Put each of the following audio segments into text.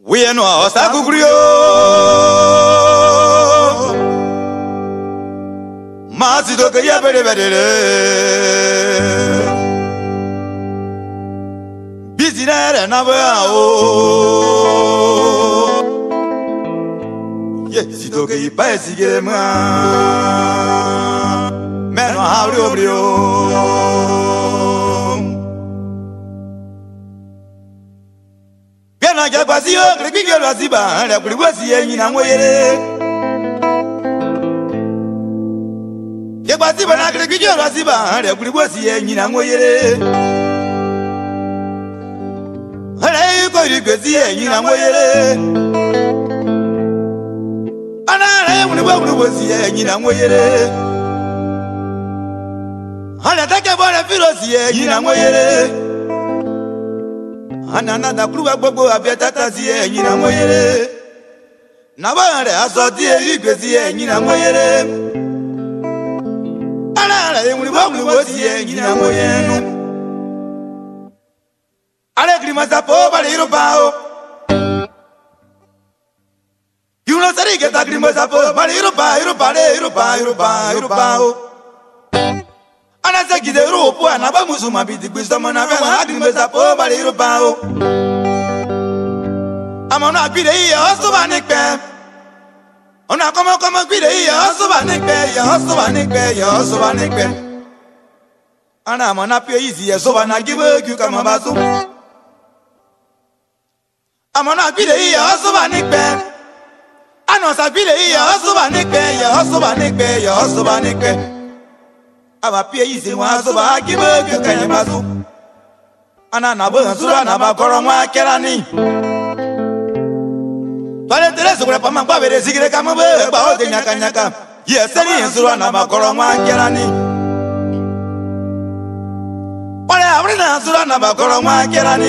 We no osagugrio Mazido ke ya bere Bizire na ba o Ye zido ke ipa sigire ma Meno hauri obrio Gana ya kwasio krikike lwaziba ala kuliwasi yenyi na moyere Ye kwasiba na krikike lwaziba ala kuliwasi yenyi na moyere Ala yuko rikwesi yenyi na moyere Ana yemuni wa kuliwasi yenyi na moyere Ala take bora filosi yenyi na moyere Anana da kruwa gbogbo abiatata si ẹ̀yin na moyere Naba re aso ti erigbe si ẹ̀yin na moyere Ana re emuri wo si ẹ̀yin na moyenu Ale grimasa po bale iropa o Yuno sari ke ta grimasa po bale iropa o Ana se gide ropo ana ba musuma biti gbisomo na fe wa agrimesa po bale iropa o Amona gbide iye oso ba ni pe Ona komo gbide iye oso ba ni pe Ana amona pe izi ye so ba na give you kama baso Amona gbide iye oso ba ni pe Ano sa gbide iye oso ba ni pe Aba pe izi wa so ba give you kama baso Ana na bo sura na ba koro wa kerani Vale Teresa kwa pama kwa bere sigire kama be ba o de nyaka Yeseri ensura na makoro mwa kerani Wale abrina ensura na makoro mwa kerani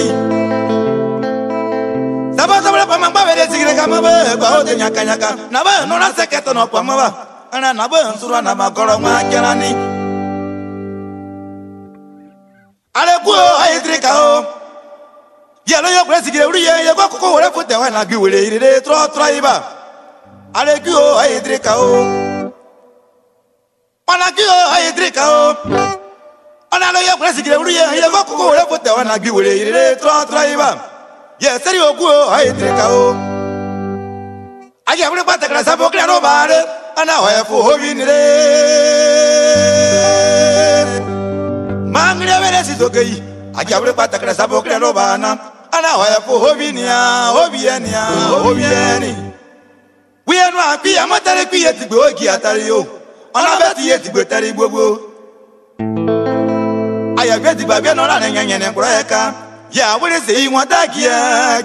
Sabasa pama kwa bere sigire kama be ba o de nyaka Na ba no na seketo no pama ba Ana na ba ensura na makoro mwa kerani Ale kuo aitrika o Yelo yo kwesi gire uri ye kwa koko wole fote wa na giwele ire tro iba Ale gio aidrika o Ona gio aidrika o Ona lo yo kwesi gire uri ye kwa koko wole fote wa na giwele ire tro iba Ye seri o guo aidrika o Agi abule pata kra sabo kra no bare Ana hoya fu hovinire Mangre vere si tokei Agi abule pata kra sabo kra no bana Ana hoya fu hobieni We anu api amatare pi etigbe ogi atare yo Ona beti etigbe tare gbogbo Aya beti babia no la nyenye ne kura eka Ya wele se yi wada gia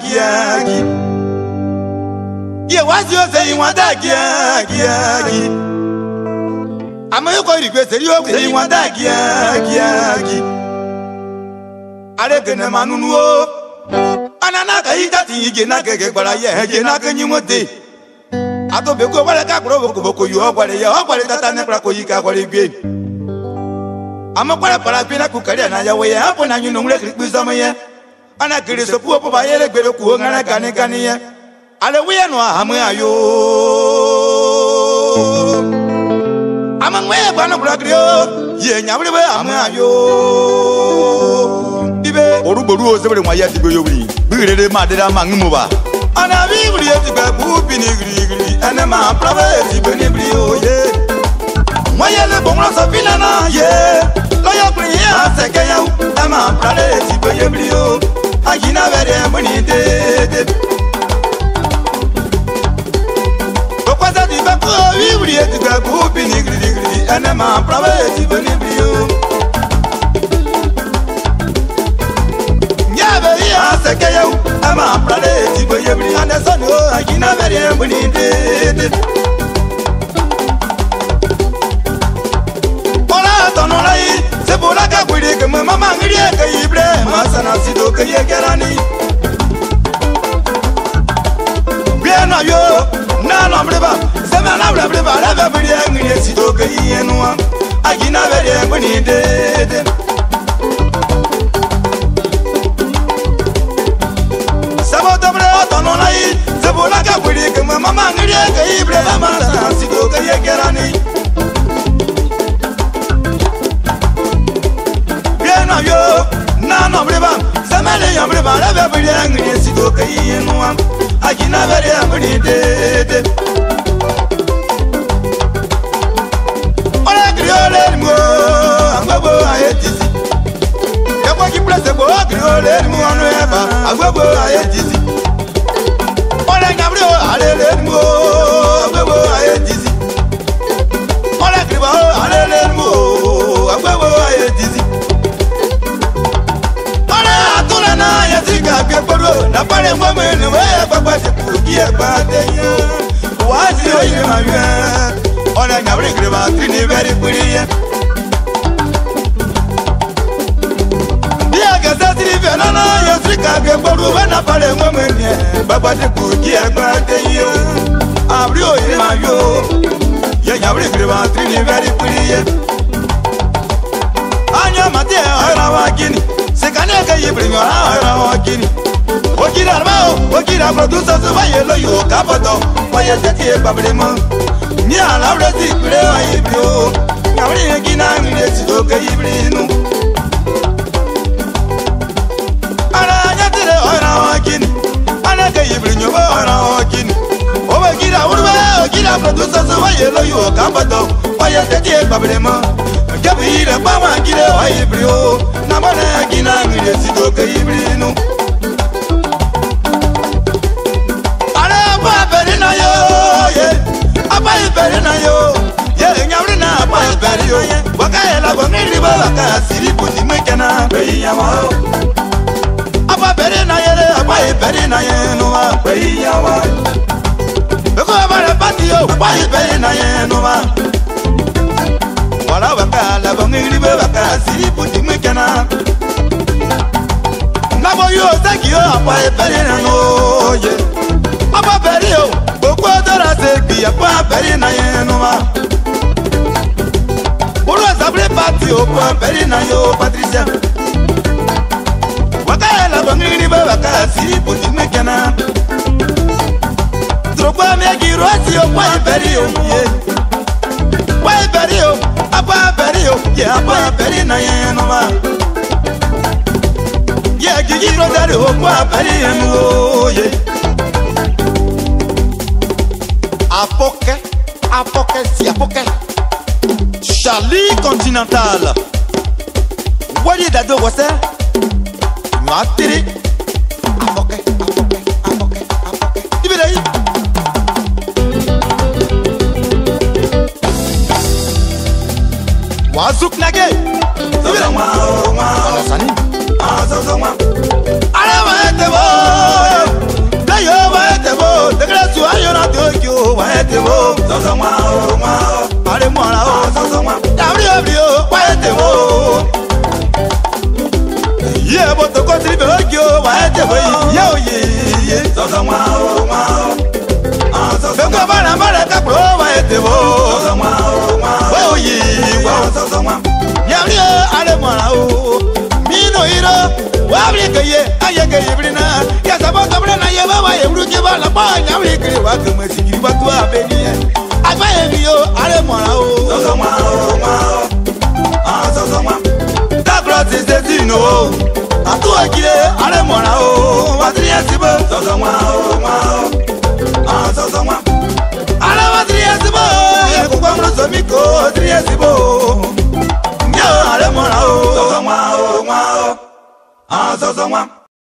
Ye wasi o se yi wada gia Amayo ko rigbe se yo se yi wada gia Ale gene manunu o Anana ka itati ige na keke gbara ye je na kenyi mote Ato be ko wale ka kuro boko yo gwale tata ne kra ko yika gwale gbe Ama kwala para pe na ku kare na ya we hapo na nyunu ngre kri kpisa ye Ana kiri so pu ba ye le gbe ku ngana kani ye Ale we no ahamu ayo Ama ngwe ba na kura kri o ye nya we ahamu ayo Orugboru o sebere nwa ya tigbe yowri bigirere ma deda ma ngumuba Ana bibri etigbe bu binigiri ene ma prave etigbe nibri o ye Nwa ye le bonro so finana ye Lo yo pri ya seke ya e ma prave etigbe yebri o Agina vere muni de Okwasa di be ko bibri etigbe bu binigiri ene ma prave etigbe nibri o Seke yo ama prale ti boye bri anderson o agina vere mbuni de Ola tono lai se bola ka kwiri ke mama ngiri ke ibre masana sido ke ye gerani Bien ayo na no breba se me na breba la ve bri ngiri sido ke yenu agina vere mbuni de Sabo dobre otono lai nuam agina bere amuni de Ola griole mo ambo ayetisi Yabo ki place bo griole mo anu eba agbo ayetisi Ola ngabro alele mo agbo ayetisi Ola gribo alele mo agbo ayetisi Ola atula na yasika keporo na pare mo me ne we papa se kuki e pate yo Wasi o ire ma ye Ola ngabro gribo trini very kuriye Nana yasika keporo na pare mo me ne papa se kuki e pate yo Abri o ire ma yo Ye ngabro gribo trini very kuriye Anya mate ara wakini Sekane ka yibrinyo ara wakini Okira armao okira producer so bayelo yo kapoto Oye seti e babremo Ni ala brezi kure wa ibrio Ngabri gina ngire sido ka ibrinu Ara nyatire ara wakini Ana ka yibrinyo ara wakini Okira urwe okira producer so bayelo yo kapoto Oye seti e babremo Kabira bawa gire wa ibrio na bana gina ngire sido ka ibrinu Ara ba beri na yo ye apa beri na yo ye nyawri na apa beri yo waka ela bo ngiri ba waka siri puti mekana be yama apa beri na ye apa beri na ye no wa be yama Beko ba pati yo apa beri na ye no wa Wala waka la bangiri be waka siri puti mekana Nabo yo thank you apa beri na no ye Apa beri yo boko dora se bi apa beri na ye no ma Bolo sabre pati yo apa beri na yo Patricia Waka la bangiri be waka siri puti mekana Trokwa me giro si yo apa beri yo ye Why beri yo Apa beri yo, yeah, apa beri na ye no ma. Yeah, gigi brother ho, apa beri no ye. Apoke, si apoke. Charlie Continental. Wadi dado wase. Matiri. Apoke. Ibidai. Wazuk nage Zobira Alasani Azazama Ala waetebo Dayo waetebo Degre su ayo na Tokyo waetebo Zazama Ale mwana o Zazama Abrio waetebo Ye boto kotri be Tokyo waetebo Yo ye Zazama Azazama Bana kapro waetebo Zazama Nyamrio ale mwana o Mino hiro Wabri keye ayeke yibrina Ya sabota brana ye baba ye bruke bala ba nyamri kire wa kama sigiri batu abeni Agba ye biyo ale mwana o Zozoma Zozoma Takro tise zino Atu akire ale mwana o Watri yasibo Zozoma Zozoma Ale watri yasibo Kwa mroso miko triesibo Nyo ale mwana o Zozoma